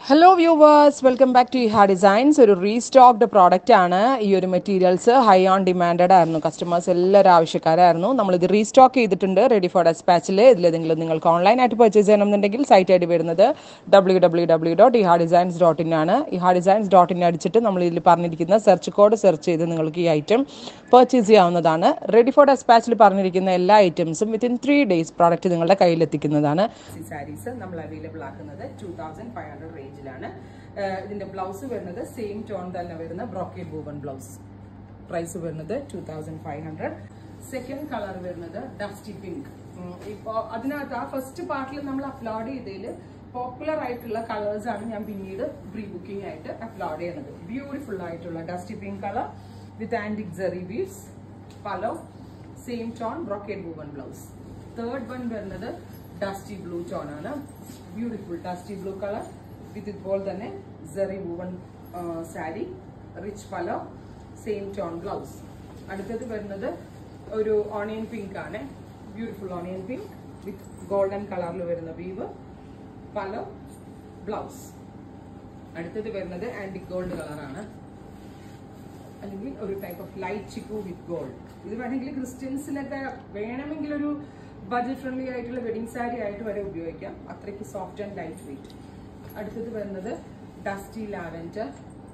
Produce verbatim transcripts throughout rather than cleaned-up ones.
Hello viewers, welcome back to Iha Designs. ഒരു restocked product ആണ്. ഈ ഒരു മെറ്റീരിയൽസ് ഹൈ ഓൺ ഡിമാൻഡഡ് ആയിരുന്നു. കസ്റ്റമേഴ്സ് എല്ലാവരും ആവശ്യക്കാരായിരുന്നു. നമ്മളിത് റീസ്റ്റോക്ക് ചെയ്തിട്ടുണ്ട് റെഡി ഫോർ ഡെസ്പാച്ചിൽ. ഇതിലേതെങ്കിലും നിങ്ങൾക്ക് ഓൺലൈനായിട്ട് പർച്ചേസ് ചെയ്യണമെന്നുണ്ടെങ്കിൽ സൈറ്റ് ഐ ഡി വരുന്നത് W W W dot Iha designs dot in ആണ്. ഇഹാ ഡിസൈൻസ് ഡോട്ട് ഇൻ അടിച്ചിട്ട് നമ്മൾ ഇതിൽ പറഞ്ഞിരിക്കുന്ന സെർച്ച് കോഡ് സെർച്ച് ചെയ്ത് നിങ്ങൾക്ക് ഈ ഐറ്റം പർച്ചേസ് ചെയ്യാവുന്നതാണ്. റെഡി ഫോർ ഡെസ്പാച്ചിൽ പറഞ്ഞിരിക്കുന്ന എല്ലാ ഐറ്റംസും വിത്തിൻ ത്രീ ഡേയ്സ് പ്രോഡക്റ്റ് നിങ്ങളുടെ കയ്യിലെത്തിക്കുന്നതാണ്. സാരീസ് നമ്മൾ അവൈലബിൾ ആക്കുന്നത് two thousand five hundred range. ഇതിന്റെ ബ്ലൗസ് വരുന്നത് സെയിം ടോൺ തന്നെ വരുന്ന ബ്രോക്കേഡ് വൂവൻ ബ്ലൗസ്. പ്രൈസ് വരുന്നത് two thousand five hundred. Second colour വരുന്നത് ഡസ്റ്റി പിങ്ക്. ഇപ്പോ അതിനകത്ത് ആ ഫസ്റ്റ് പാർട്ടിൽ നമ്മൾ അപ്ലോഡ് ചെയ്തതിൽ പോപ്പുലർ ആയിട്ടുള്ള കളേഴ്സ് ആണ് ഞാൻ പിന്നീട് പ്രീ ബുക്കിംഗ് ആയിട്ട് അപ്ലോഡ് ചെയ്യുന്നത്. ബ്യൂട്ടിഫുൾ ആയിട്ടുള്ള dusty pink colour with antique zari beads. Pallu same tone brocade woven blouse. Third one വരുന്നത് ഡസ്റ്റി ബ്ലൂ ടോൺ ആണ്. Beautiful dusty blue colour with ഇതുപോലെ തന്നെ zari woven sari, rich pallu, same tone blouse. അടുത്തത് വരുന്നത് ഒരു ഓണിയൻ പിങ്ക് ആണ്. Beautiful onion pink with golden കളറിൽ വരുന്ന വീവ്, പലോ, ബ്ലൗസ്. അടുത്തത് വരുന്നത് ആന്റിക് ഗോൾഡ് കളറാണ്, അല്ലെങ്കിൽ ഒരു type of light chikoo with gold. ഇത് വേണമെങ്കിൽ ക്രിസ്ത്യൻസിനൊക്കെ വേണമെങ്കിൽ ഒരു ബഡ്ജറ്റ് ഫ്രണ്ട്ലി ആയിട്ടുള്ള വെഡിങ് സാരി ആയിട്ട് വരെ ഉപയോഗിക്കാം. അത്രയ്ക്ക് സോഫ്റ്റ് ആൻഡ് ലൈറ്റ് വെയിറ്റ്. അടുത്തത് വരുന്നത് ഡസ്റ്റി ലാവൻഡർ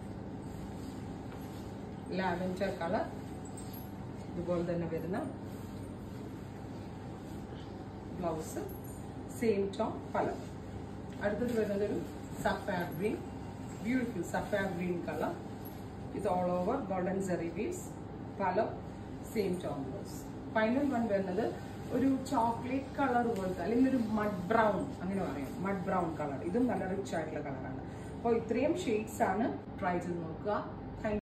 ലാവൻഡർ കളർ, ഇതുപോലെ തന്നെ വരുന്ന ബ്ലൗസ്, സെയിം ടോൺ പല. അടുത്തത് വരുന്നത് ഒരു sapphire green, beautiful sapphire green colour with all over golden zari beads, pallu, same tone blouse. Final one വരുന്നത് ഒരു ചോക്ലേറ്റ് കളർ പോലത്തെ, അല്ലെങ്കിൽ ഒരു മഡ് ബ്രൗൺ, അങ്ങനെ പറയാം, മഡ് ബ്രൗൺ കളർ. ഇതും നല്ല റിച്ച് ആയിട്ടുള്ള കളറാണ്. അപ്പോൾ ഇത്രയും ഷെയ്ഡ്സ് ആണ്. ട്രൈ ചെയ്ത് നോക്കുക.